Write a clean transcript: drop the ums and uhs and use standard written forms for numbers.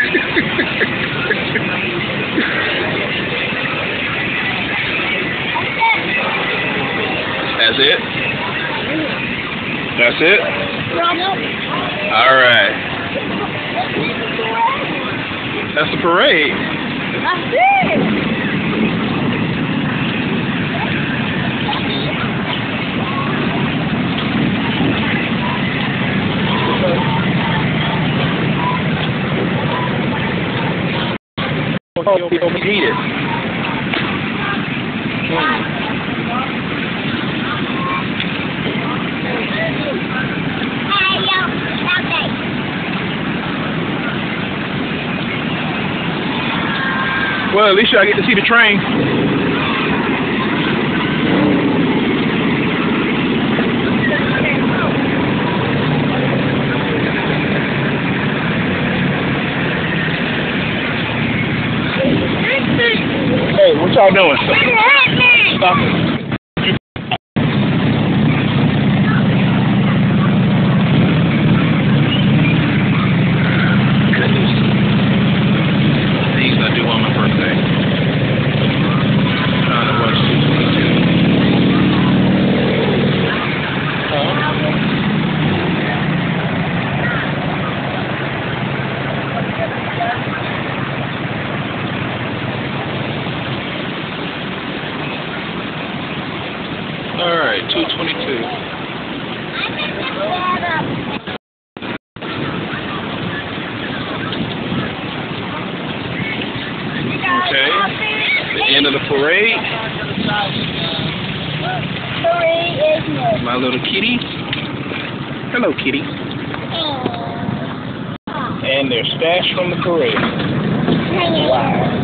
That's it? That's it? All right. That's the parade. That's it. Overheat it. Well, at least I get to see the train. Hey, what y'all doing? Stop it. Goodness. Things I do on my birthday. Trying to watch 222. All right, 222. Okay, the end of the parade. My little kitty. Hello, kitty. And they're stashed from the parade. Wow.